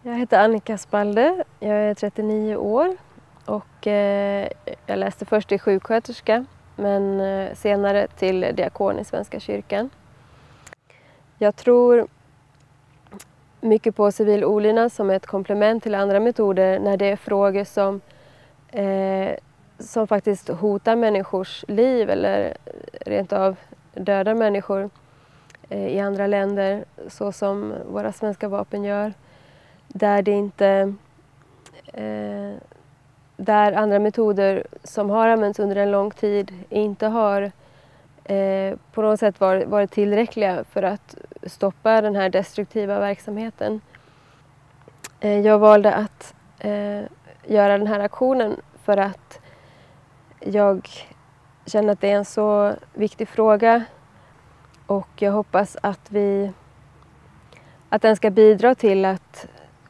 Jag heter Annika Spalde, jag är 39 år och jag läste först till sjuksköterska men senare till diakon i Svenska kyrkan. Jag tror mycket på civil olydnad som ett komplement till andra metoder när det är frågor som faktiskt hotar människors liv eller rent av dödar människor i andra länder så som våra svenska vapen gör. Där andra metoder som har använts under en lång tid inte har på något sätt varit tillräckliga för att stoppa den här destruktiva verksamheten. Jag valde att göra den här aktionen för att jag känner att det är en så viktig fråga och jag hoppas att den ska bidra till att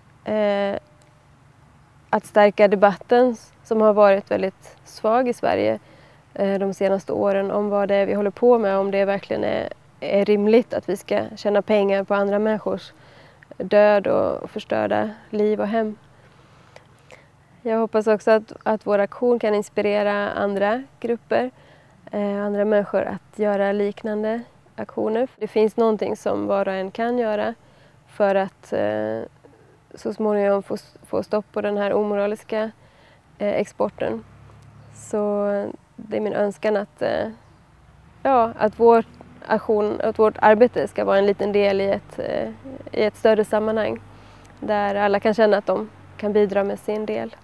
stärka debatten som har varit väldigt svag i Sverige de senaste åren om vad det är vi håller på med, om det verkligen är rimligt att vi ska tjäna pengar på andra människors död och förstörda liv och hem. Jag hoppas också att vår aktion kan inspirera andra grupper, andra människor att göra liknande aktioner. Det finns någonting som var och en kan göra för att så småningom få stopp på den här omoraliska exporten. Så det är min önskan att vår aktion, att vårt arbete ska vara en liten del i ett större sammanhang där alla kan känna att de kan bidra med sin del.